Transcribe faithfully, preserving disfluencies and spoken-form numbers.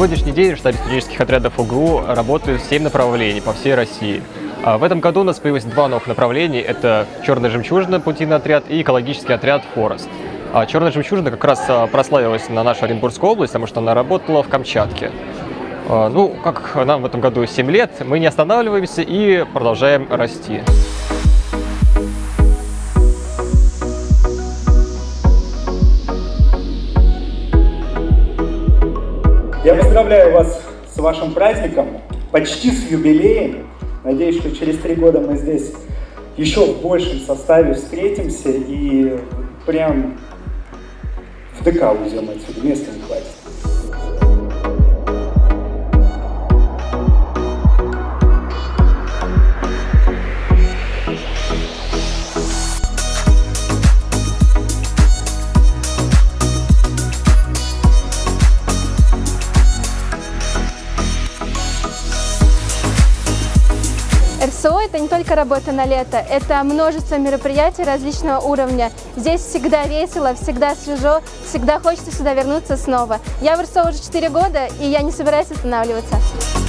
сегодняшний день в штабе студенческих отрядов ОГУ работают семь направлений по всей России. В этом году у нас появилось два новых направления. Это «Черная жемчужина» путейный отряд и экологический отряд «Форест». А «Черная жемчужина» как раз прославилась на нашу Оренбургскую область, потому что она работала в Камчатке. Ну, как нам в этом году семь лет, мы не останавливаемся и продолжаем расти. Я поздравляю вас с вашим праздником, почти с юбилеем. Надеюсь, что через три года мы здесь еще в большем составе встретимся и прям в ДК уйдем отсюда, места не хватит. эр эс о – это не только работа на лето, это множество мероприятий различного уровня. Здесь всегда весело, всегда свежо, всегда хочется сюда вернуться снова. Я в эр эс о уже четыре года, и я не собираюсь останавливаться.